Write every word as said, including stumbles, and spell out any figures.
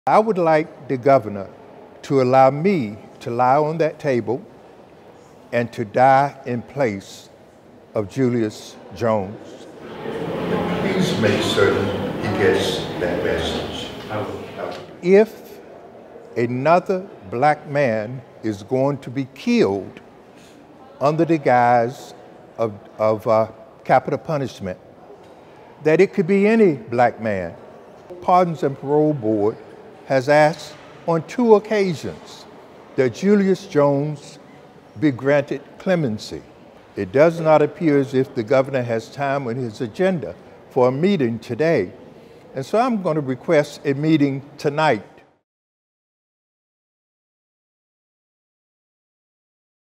I would like the governor to allow me to lie on that table and to die in place of Julius Jones. Please make certain he gets that message. If another black man is going to be killed under the guise of, of uh, capital punishment, that it could be any black man. Pardons and Parole Board has asked on two occasions that Julius Jones be granted clemency. It does not appear as if the governor has time on his agenda for a meeting today. And so I'm going to request a meeting tonight